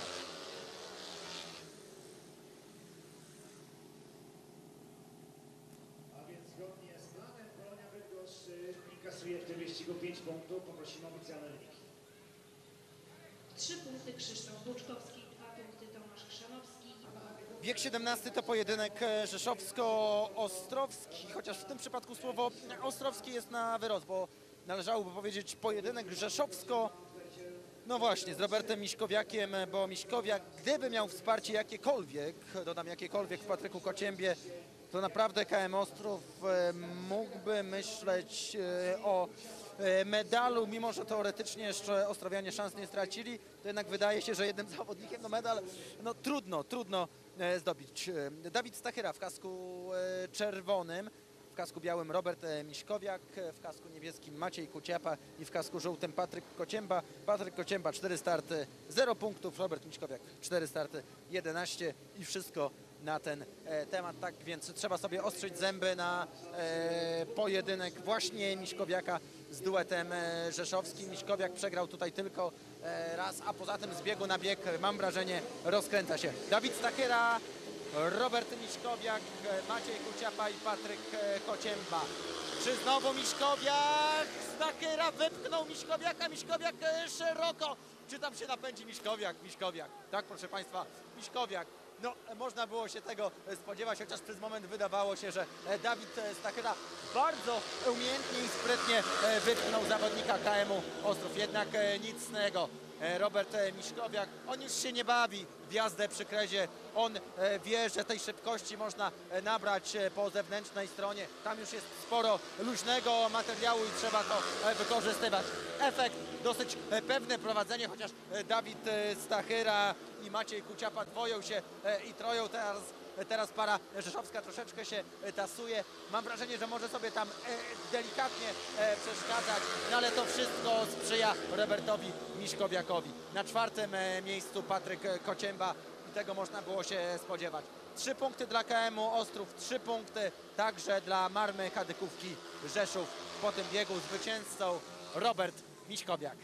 A więc zgodnie z planem Polonia Bydgoszcz inkasuje w tym wyścigu 5 punktów. Poprosimy o oficjalne wyniki. 3 punkty Krzysztof Buczkowski, 2 punkty Tomasz Chrzanowski. Bieg 17 to pojedynek rzeszowsko-ostrowski, chociaż w tym przypadku słowo ostrowski jest na wyrost, bo należałoby powiedzieć pojedynek rzeszowsko, no właśnie, z Robertem Miśkowiakiem, bo Miśkowiak, gdyby miał wsparcie jakiekolwiek, dodam jakiekolwiek w Patryku Kociębie, to naprawdę KM Ostrów mógłby myśleć o medalu, mimo że teoretycznie jeszcze Ostrowianie szans nie stracili, to jednak wydaje się, że jednym zawodnikiem no medal no trudno zdobyć. Dawid Stachyra w kasku czerwonym, w kasku białym Robert Miśkowiak, w kasku niebieskim Maciej Kuciapa i w kasku żółtym Patryk Kocięba. Patryk Kocięba 4 starty, 0 punktów, Robert Miśkowiak 4 starty, 11 i wszystko na ten temat. Tak więc trzeba sobie ostrzyć zęby na pojedynek właśnie Miśkowiaka z duetem rzeszowskim. Miśkowiak przegrał tutaj tylko raz, a poza tym z biegu na bieg, mam wrażenie, rozkręca się. Dawid Stachyra, Robert Miśkowiak, Maciej Kuciapa i Patryk Kocięba. Czy znowu Miśkowiak? Stachyra wypchnął Miśkowiaka, Miśkowiak szeroko. Czy tam się napędzi Miśkowiak? Miśkowiak. Tak, proszę Państwa, Miśkowiak. No, można było się tego spodziewać, chociaż przez moment wydawało się, że Dawid Stachyra bardzo umiejętnie i sprytnie wypchnął zawodnika KM-u Ostrów. Jednak nic z tego. Robert Miśkowiak. On już się nie bawi w jazdę przy kredzie. On wie, że tej szybkości można nabrać po zewnętrznej stronie. Tam już jest sporo luźnego materiału i trzeba to wykorzystywać. Efekt dosyć pewne prowadzenie, chociaż Dawid Stachyra i Maciej Kuciapa dwoją się i troją teraz para rzeszowska troszeczkę się tasuje. Mam wrażenie, że może sobie tam delikatnie przeszkadzać, no ale to wszystko sprzyja Robertowi Miśkowiakowi. Na czwartym miejscu Patryk Kocięba i tego można było się spodziewać. 3 punkty dla KM-u Ostrów, 3 punkty także dla Marmy Kadykówki Rzeszów. Po tym biegu zwycięzcą Robert Miśkowiak.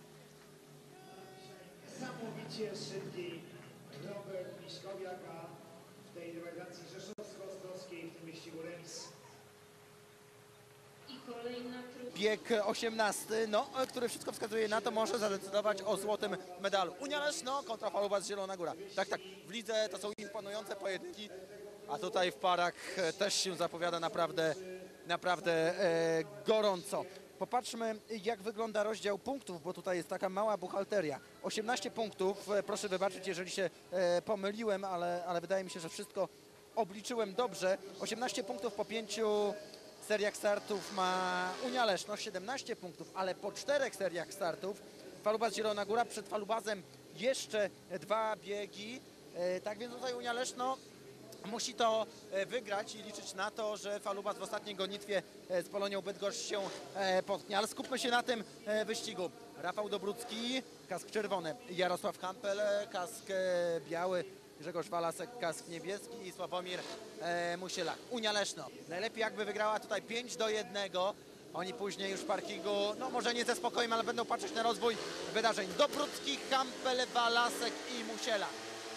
Niesamowicie szybki Robert Miśkowiak, a w tej rywalizacji rzeszowsko-ostrowskiej, w tym wyścigu remis. I kolejna Bieg 18, no, który wszystko wskazuje na to, może zadecydować o złotym medalu. Unia Leszno kontra Falubas Zielona Góra. Tak, w lidze to są imponujące pojedynki, a tutaj w parach też się zapowiada naprawdę gorąco. Popatrzmy, jak wygląda rozdział punktów, bo tutaj jest taka mała buchalteria. 18 punktów, proszę wybaczyć, jeżeli się pomyliłem, ale wydaje mi się, że wszystko obliczyłem dobrze. 18 punktów po 5 seriach startów ma Unia Leszno, 17 punktów, ale po 4 seriach startów Falubas Zielona Góra, przed Falubazem jeszcze 2 biegi. Tak więc tutaj Unia Leszno musi to wygrać i liczyć na to, że Falubas w ostatniej gonitwie z Polonią Bydgoszcz się potknie. Ale skupmy się na tym wyścigu. Rafał Dobrucki, kask czerwony. Jarosław Hampel, kask biały. Grzegorz Walasek, kask niebieski i Sławomir Musiela. Unia Leszno najlepiej jakby wygrała tutaj 5-1. Oni później już w parkingu, no może nie ze spokojem, ale będą patrzeć na rozwój wydarzeń. Dobrucki, Hampel, Walasek i Musiela.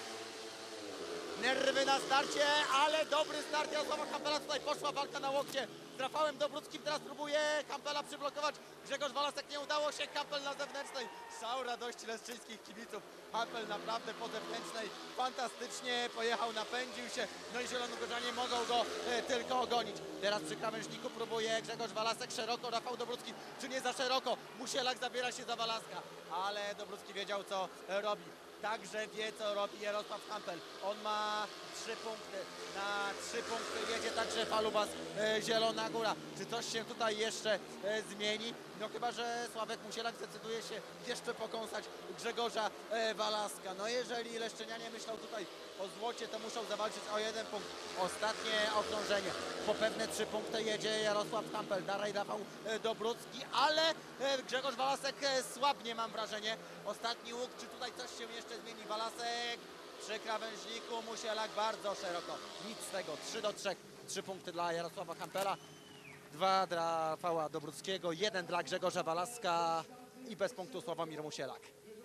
Nerwy na starcie, ale dobry start Jarosława Hampela. Tutaj poszła walka na łokcie z Rafałem Dobruckim. Teraz próbuje Hampela przyblokować. Grzegorz Walasek, nie udało się. Hampel na zewnętrznej. Szał radości leszczyńskich kibiców. Hampel naprawdę po zewnętrznej fantastycznie pojechał, napędził się. No i zielonogórzanie mogą go tylko ogonić. Teraz przy krawężniku próbuje Grzegorz Walasek szeroko. Rafał Dobrucki, czy nie za szeroko? Musielak zabiera się za Walaska, ale Dobrucki wiedział, co robi. Także wie, co robi Jarosław Hampel. On ma 3 punkty. Na 3 punkty jedzie także Falubas Zielona Góra. Czy coś się tutaj jeszcze zmieni? No chyba, że Sławek Musielak zdecyduje się jeszcze pokąsać Grzegorza Walaska. No jeżeli Leszczynianie myślą tutaj o złocie, to muszą zawalczyć o 1 punkt. Ostatnie okrążenie. Po pewne 3 punkty jedzie Jarosław Hampel. Dalej Rafał Dobrucki, ale Grzegorz Walasek słabnie, mam wrażenie. Ostatni łuk, czy tutaj coś się jeszcze zmieni? Walasek przy krawężniku, Musielak bardzo szeroko. Nic z tego. 3-3. 3 punkty dla Jarosława Hampela. 2 dla Rafała Dobruckiego, 1 dla Grzegorza Walaska i bez punktu Sławomir Musielak.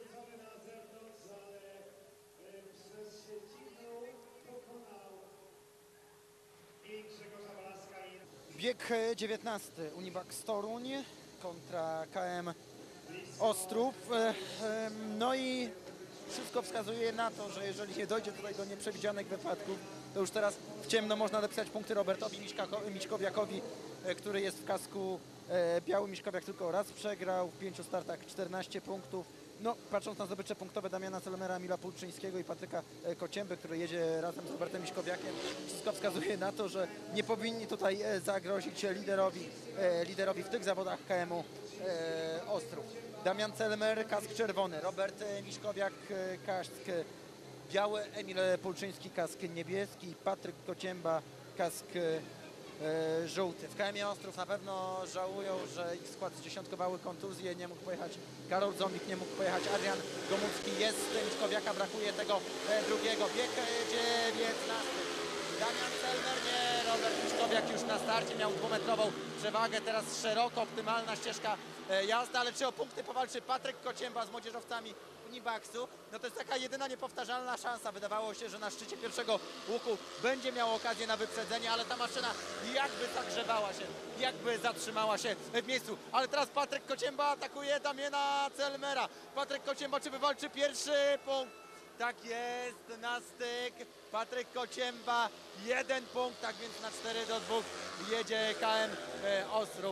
Bieg 19. Univax Toruń kontra KM Ostrów. No i wszystko wskazuje na to, że jeżeli nie dojdzie tutaj do nieprzewidzianych wypadków, to już teraz w ciemno można dopisać punkty Robertowi Miśkowiakowi, który jest w kasku białym. Miśkowiak tylko raz przegrał, w 5 startach 14 punktów. No, patrząc na zdobycze punktowe Damiana Celmera, Emila Pulczyńskiego i Patryka Kocięby, który jedzie razem z Robertem Miśkowiakiem, wszystko wskazuje na to, że nie powinni tutaj zagrozić liderowi w tych zawodach KM-u Ostrów. Damian Celmer, kask czerwony, Robert Miśkowiak, kask biały, Emil Pulczyński, kask niebieski, Patryk Kocięba, kask żółty. W KM Ostrów na pewno żałują, że ich skład zdziesiątkowały kontuzje, nie mógł pojechać Karol Zombik, nie mógł pojechać Adrian Gomucki, jest Miśkowiaka, brakuje tego drugiego. Bieg 19. Damian Celmer, nie, Robert Miśkowiak już na starcie miał 2-metrową przewagę, teraz szeroko, optymalna ścieżka jazdy, ale czy o punkty powalczy Patryk Kocięba z młodzieżowcami Univaxu? No to jest taka jedyna niepowtarzalna szansa. Wydawało się, że na szczycie pierwszego łuku będzie miał okazję na wyprzedzenie, ale ta maszyna jakby zagrzewała się, jakby zatrzymała się w miejscu. Ale teraz Patryk Kocięba atakuje Damiana Celmera. Patryk Kocięba, czy wywalczy pierwszy punkt? Tak jest, na styk. Patryk Kocięba, 1 punkt, tak więc na 4-2 jedzie KM Ostrów.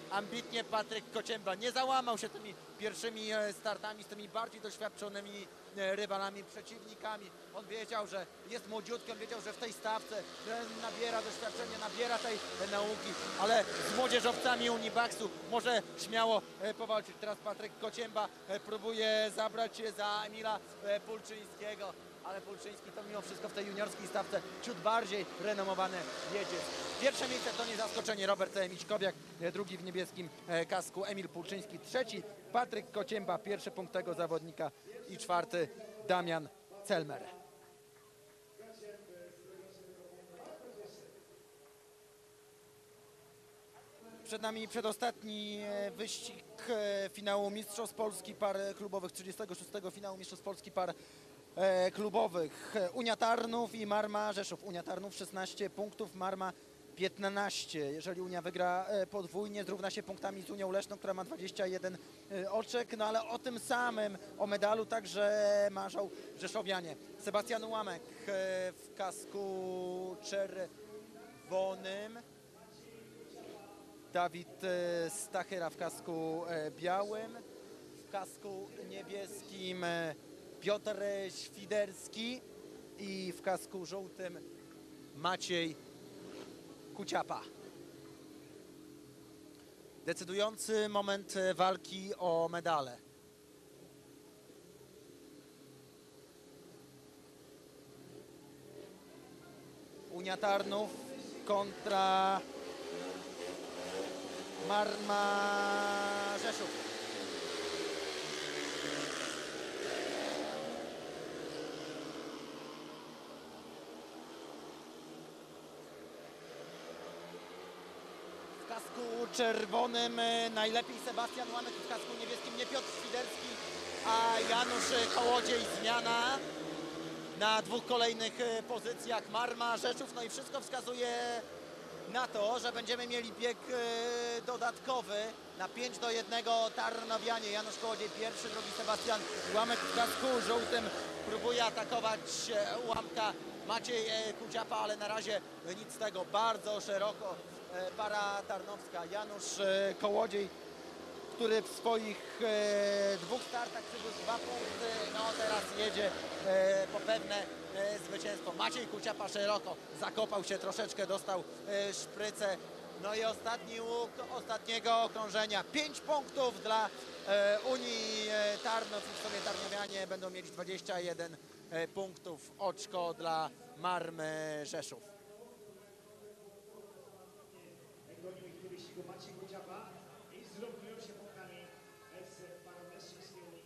ambitnie Patryk Kocięba. Nie załamał się tymi pierwszymi startami z tymi bardziej doświadczonymi rywalami, przeciwnikami. On wiedział, że jest młodziutki, on wiedział, że w tej stawce nabiera doświadczenia, nabiera tej nauki, ale z młodzieżowcami Unibaxu może śmiało powalczyć. Teraz Patryk Kocięba próbuje zabrać się za Emila Pulczyńskiego, ale Pulczyński to mimo wszystko w tej juniorskiej stawce ciut bardziej renomowany jedzie. Pierwsze miejsce to nie zaskoczenie Robert Miśkowiak, drugi w niebieskim kasku Emil Pulczyński, trzeci Patryk Kocięba, pierwszy punkt tego zawodnika i czwarty Damian Celmer. Przed nami przedostatni wyścig finału Mistrzostw Polski par klubowych, 36. finału Mistrzostw Polski par klubowych. Unia Tarnów i Marma Rzeszów. Unia Tarnów 16 punktów, Marma 15. Jeżeli Unia wygra podwójnie, zrówna się punktami z Unią Leszną, która ma 21 oczek, no ale o tym samym, o medalu także marzą rzeszowianie. Sebastian Ułamek w kasku czerwonym, Dawid Stachyra w kasku białym, w kasku niebieskim Piotr Świderski i w kasku żółtym Maciej Kuciapa. Decydujący moment walki o medale. Unia Tarnów kontra Marma Rzeszów. W kasku czerwonym najlepiej Sebastian Ułamek, w kasku niebieskim nie Piotr Świderski, a Janusz Kołodziej. Zmiana na dwóch kolejnych pozycjach Marma Rzeszów. No i wszystko wskazuje na to, że będziemy mieli bieg dodatkowy na 5:1. Tarnowianie, Janusz Kołodziej pierwszy, drugi Sebastian Ułamek w kasku żółtym. Próbuje atakować Ułamka Maciej Kuciapa, ale na razie nic z tego. Bardzo szeroko para tarnowska. Janusz Kołodziej, który w swoich dwóch startach przywiózł 2 punkty, no teraz jedzie po pewne zwycięstwo. Maciej Kuciapa szeroko zakopał się troszeczkę, dostał szprycę. No i ostatni łuk ostatniego okrążenia. 5 punktów dla Unii Tarnów i w sumie tarnowianie będą mieć 21 punktów. Oczko dla Marmy Rzeszów. Gonił ich w wyścigu Maciej Kuciapa i zrównują się punktami z panem Leszczyńskiej Unii.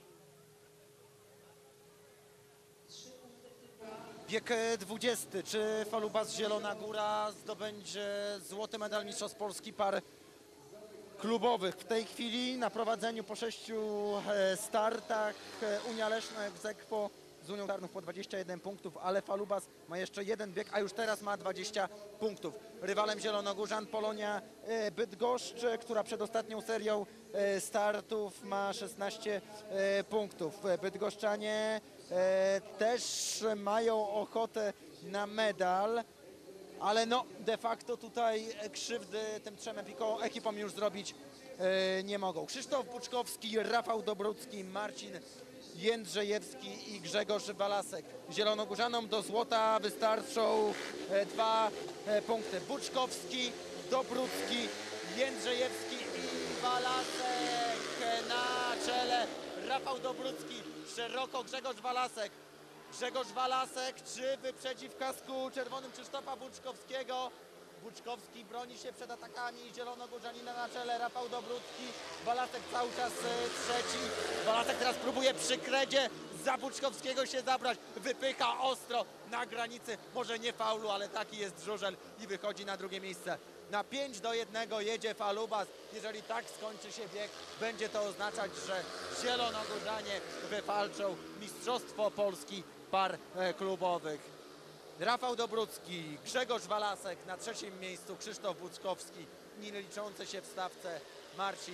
3 punkty w tym Bieg 20. Czy Falubas Zielona Góra zdobędzie złoty medal Mistrzostw Polski par klubowych? W tej chwili na prowadzeniu po 6 startach Unia Leszna ex aequo z Unią Tarnów po 21 punktów, ale Falubas ma jeszcze jeden bieg, a już teraz ma 20 punktów. Rywalem zielonogórzan Polonia Bydgoszcz, która przed ostatnią serią startów ma 16 punktów. Bydgoszczanie też mają ochotę na medal, ale no de facto tutaj krzywdy tym trzem ekipom już zrobić nie mogą. Krzysztof Buczkowski, Rafał Dobrucki, Marcin Jędrzejewski i Grzegorz Walasek. Zielonogórzanom do złota wystarczą 2 punkty. Buczkowski, Dobrucki, Jędrzejewski i Walasek na czele. Rafał Dobrucki, szeroko Grzegorz Walasek. Grzegorz Walasek, czy wyprzedzi w kasku czerwonym Krzysztofa Buczkowskiego? Buczkowski broni się przed atakami zielonogórzanina na czele, Rafał Dobrucki. Walasek cały czas trzeci. Walasek teraz próbuje przy kredzie za Buczkowskiego się zabrać. Wypycha ostro na granicy, może nie faulu, ale taki jest żużel i wychodzi na drugie miejsce. Na 5:1 jedzie Falubas. Jeżeli tak skończy się bieg, będzie to oznaczać, że zielonogórzanie wywalczą Mistrzostwo Polski par klubowych. Rafał Dobrucki, Grzegorz Walasek na trzecim miejscu, Krzysztof Buczkowski, nie liczący się w stawce Marcin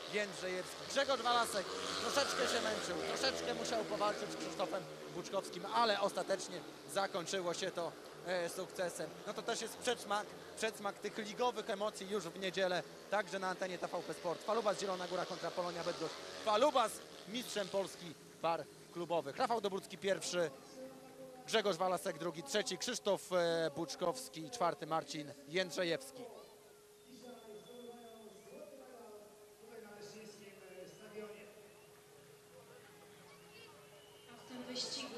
Jędrzejewski. Grzegorz Walasek troszeczkę się męczył, troszeczkę musiał powalczyć z Krzysztofem Buczkowskim, ale ostatecznie zakończyło się to sukcesem. No to też jest przedsmak tych ligowych emocji już w niedzielę, także na antenie TVP Sport. Falubas Zielona Góra kontra Polonia Bydgoszcz. Falubas mistrzem Polski par klubowych. Rafał Dobrucki pierwszy, Grzegorz Walasek drugi, trzeci Krzysztof Buczkowski, czwarty Marcin Jędrzejewski. Tutaj na Leszczyńskim stadionie. A w tym wyścigu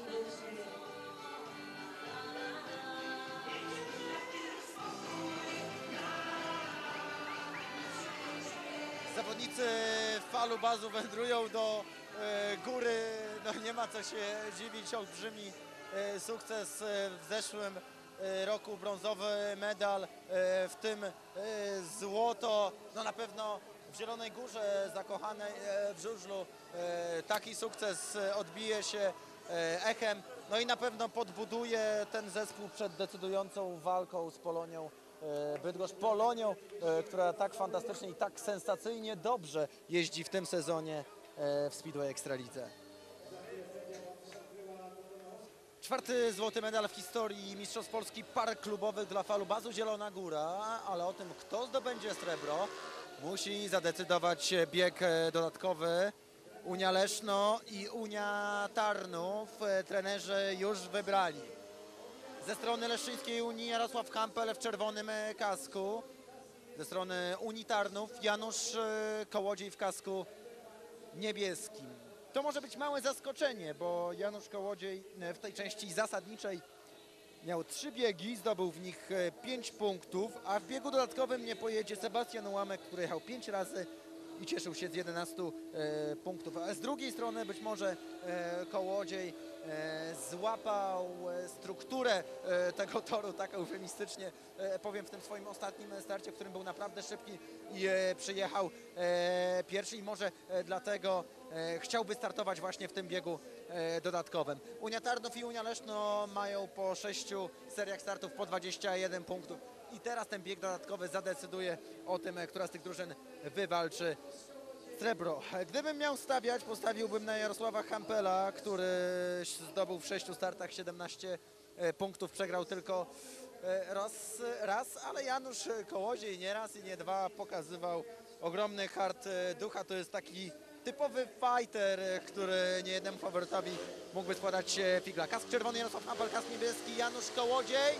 Zawodnicy Falubazu wędrują do góry, no nie ma co się dziwić, olbrzymi sukces w zeszłym roku, brązowy medal, w tym złoto, no na pewno w Zielonej Górze zakochanej w żużlu taki sukces odbije się echem, no i na pewno podbuduje ten zespół przed decydującą walką z Polonią Bydgoszcz. Polonią, która tak fantastycznie i tak sensacyjnie dobrze jeździ w tym sezonie w Speedway Ekstralidze. Czwarty złoty medal w historii Mistrzostw Polski par klubowych dla Falubazu Zielona Góra, ale o tym, kto zdobędzie srebro, musi zadecydować bieg dodatkowy. Unia Leszno i Unia Tarnów trenerzy już wybrali. Ze strony Leszczyńskiej Unii Jarosław Kampel w czerwonym kasku. Ze strony Unii Tarnów Janusz Kołodziej w kasku niebieskim. To może być małe zaskoczenie, bo Janusz Kołodziej w tej części zasadniczej miał 3 biegi, zdobył w nich 5 punktów, a w biegu dodatkowym nie pojedzie Sebastian Ułamek, który jechał 5 razy i cieszył się z 11 punktów. A z drugiej strony być może Kołodziej złapał strukturę tego toru, tak eufemistycznie powiem, w tym swoim ostatnim starcie, w którym był naprawdę szybki i przyjechał pierwszy i może dlatego chciałby startować właśnie w tym biegu dodatkowym. Unia Tarnów i Unia Leszno mają po 6 seriach startów po 21 punktów i teraz ten bieg dodatkowy zadecyduje o tym, która z tych drużyn wywalczy srebro. Gdybym miał stawiać, postawiłbym na Jarosława Hampela, który zdobył w 6 startach 17 punktów, przegrał tylko raz, ale Janusz Kołodziej nie raz i nie dwa pokazywał ogromny hart ducha. To jest taki typowy fighter, który niejednemu faworytowi mógłby składać figla. Kask czerwony Jarosław Hampel, kask niebieski Janusz Kołodziej.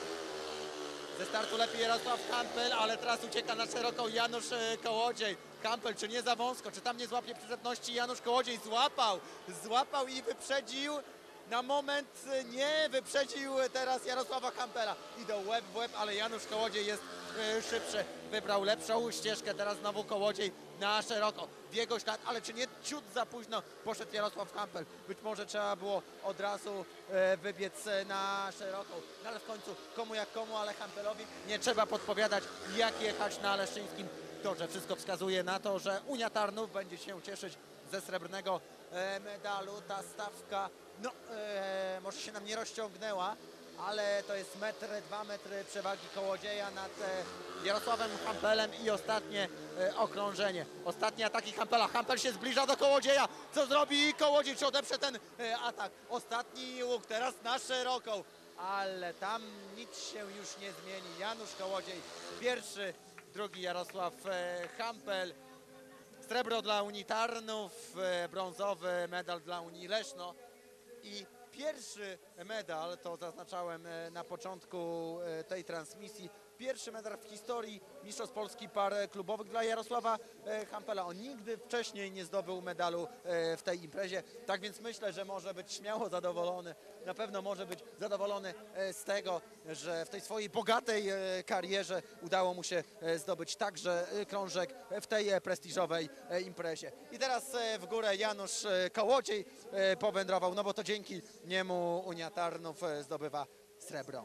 Ze startu lepiej Jarosław Hampel, ale teraz ucieka na szeroką Janusz Kołodziej. Hampel, czy nie za wąsko, czy tam nie złapie przyczepności? Janusz Kołodziej złapał i wyprzedził. Na moment nie wyprzedził teraz Jarosława Hampela. Idą łeb w łeb, ale Janusz Kołodziej jest szybszy. Wybrał lepszą ścieżkę, teraz znowu Kołodziej na szeroko. W jego ślad, ale czy nie ciut za późno poszedł Jarosław Hampel. Być może trzeba było od razu wybiec na szeroką. No ale w końcu komu jak komu, ale Hampelowi nie trzeba podpowiadać, jak jechać na leszczyńskim torze. Wszystko wskazuje na to, że Unia Tarnów będzie się cieszyć ze srebrnego medalu. Ta stawka może się nam nie rozciągnęła, ale to jest 2 metry przewagi Kołodzieja nad Jarosławem Hampelem i ostatnie okrążenie. Ostatnie ataki Hampela. Hampel się zbliża do Kołodzieja. Co zrobi Kołodziej? Czy odeprze ten atak? Ostatni łuk, teraz na szeroką. Ale tam nic się już nie zmieni. Janusz Kołodziej pierwszy, drugi Jarosław Hampel. Srebro dla Unii Tarnów, brązowy medal dla Unii Leszno i pierwszy medal, to zaznaczałem na początku tej transmisji, pierwszy medal w historii Mistrzostw Polski par klubowych dla Jarosława Hampela. On nigdy wcześniej nie zdobył medalu w tej imprezie, tak więc myślę, że może być śmiało zadowolony. Na pewno może być zadowolony z tego, że w tej swojej bogatej karierze udało mu się zdobyć także krążek w tej prestiżowej imprezie. I teraz w górę Janusz Kołodziej powędrował, no bo to dzięki niemu Unia Tarnów zdobywa srebro.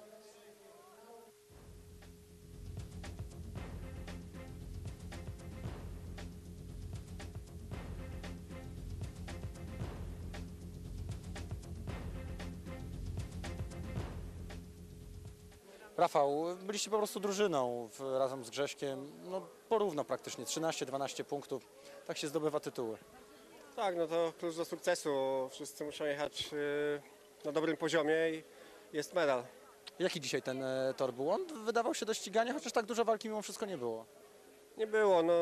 Rafał, byliście po prostu drużyną razem z Grześkiem, no porówno praktycznie, 13-12 punktów, tak się zdobywa tytuły. Tak, no to klucz do sukcesu. Wszyscy muszą jechać na dobrym poziomie i jest medal. Jaki dzisiaj ten tor był? On wydawał się do ścigania, chociaż tak dużo walki mimo wszystko nie było. Nie było, no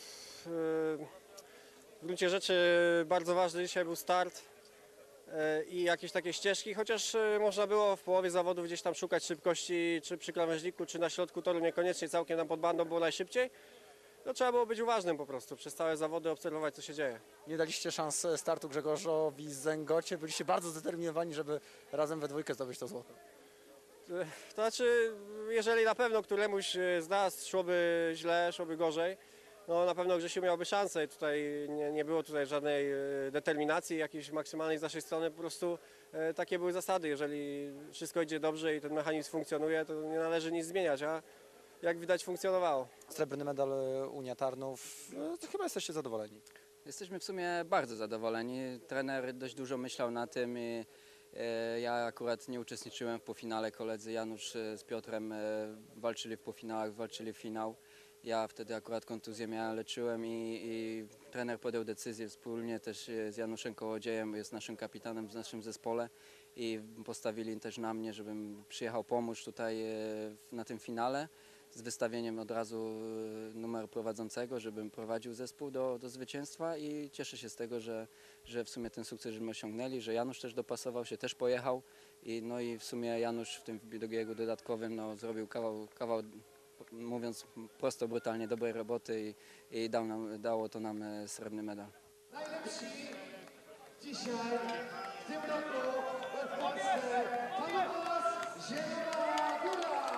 w gruncie rzeczy bardzo ważny dzisiaj był start i jakieś takie ścieżki, chociaż można było w połowie zawodów gdzieś tam szukać szybkości, czy przy krawężniku, czy na środku toru, niekoniecznie całkiem nam pod bandą było najszybciej. No trzeba było być uważnym po prostu, przez całe zawody obserwować, co się dzieje. Nie daliście szans startu Grzegorzowi Zęgocie, byliście bardzo zdeterminowani, żeby razem we dwójkę zdobyć to złoto. To znaczy, jeżeli na pewno któremuś z nas szłoby źle, szłoby gorzej, no na pewno Grzesiu miałby szansę i tutaj nie było tutaj żadnej determinacji jakiejś maksymalnej z naszej strony, po prostu takie były zasady. Jeżeli wszystko idzie dobrze i ten mechanizm funkcjonuje, to nie należy nic zmieniać, a jak widać funkcjonowało. Srebrny medal Unia Tarnów, to chyba jesteście zadowoleni. Jesteśmy w sumie bardzo zadowoleni. Trener dość dużo myślał na tym i ja akurat nie uczestniczyłem w półfinale. Koledzy Janusz z Piotrem walczyli w półfinałach, walczyli w finał. Ja wtedy akurat kontuzję miałem, leczyłem i trener podjął decyzję wspólnie też z Januszem Kołodziejem, jest naszym kapitanem w naszym zespole i postawili też na mnie, żebym przyjechał pomóc tutaj na tym finale z wystawieniem od razu numeru prowadzącego, żebym prowadził zespół do zwycięstwa i cieszę się z tego, że w sumie ten sukces żeśmy osiągnęli, że Janusz też dopasował się, też pojechał no i w sumie Janusz w tym biegu dodatkowym no, zrobił kawał, mówiąc prosto, brutalnie dobrej roboty i dało to nam srebrny medal. Najlepsi dzisiaj, w tym roku w Polsce, Tomasz Zielona Góra!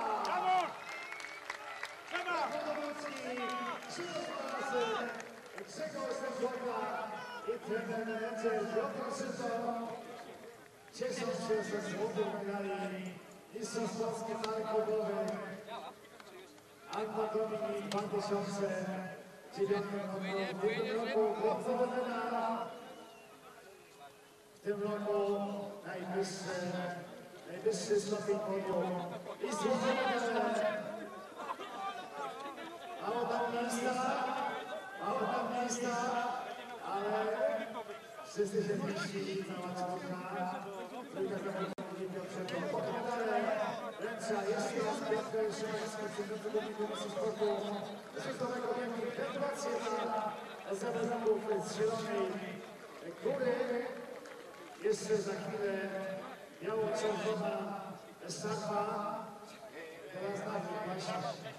Wodowódzki, Krzysztof Grzegorz Zęgota i trener menedżer Piotr Szyto cieszą się ze złotych medali mistrzostw Polski marek klubowych Anna Dominik 2009 roku brązowy medal. W tym roku najwyższy stopień podium i złoty medal. Mało tam miejsca, ale wszyscy się mieścili, cała czwórka. Trójka zawodników Piotrego Podmedale. Ręcza jeszcze raz Piotrka Szymański, przewodniczącego Komisji Sportu Rzeczowego Wieku. Gratulacje dla zawodników z Zielonej Góry. Jeszcze za chwilę biało-czerwona szarfa. Teraz na nim właśnie.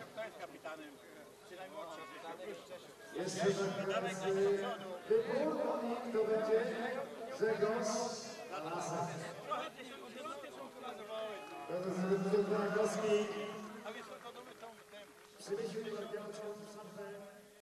Jeszcze za chwilę wybór, kto będzie Grzegorz Lasek. Piotr Dragowski przymyślił do biało-czerwonych.